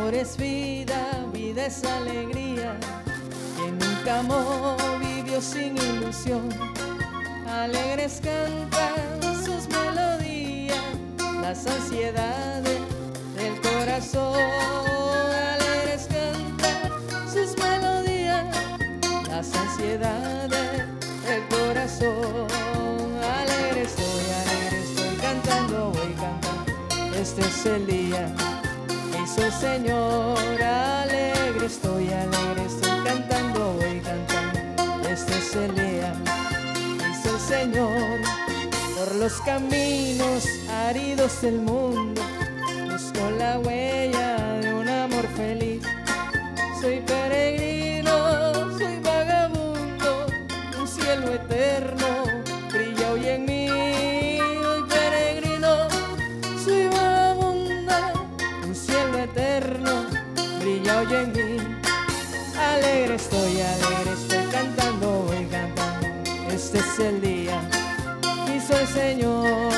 amor es vida, vida es alegría. Quien nunca amó vivió sin ilusión. Alegres cantan sus melodías, las ansiedades del corazón. Alegres cantan sus melodías, las ansiedades del corazón. Alegre estoy cantando, voy cantando. Este es el día que hizo el Señor. Alegre estoy cantando, voy cantando. Este es el día que hizo el Señor. Por los caminos áridos del mundo busco la huella de un amor feliz. Soy peregrino, soy vagabundo, un cielo eterno brilla hoy en mí. Soy peregrino, soy vagabunda, un cielo eterno brilla hoy en mí. Alegre estoy cantando, voy cantando. Este es el día que hizo el Señor.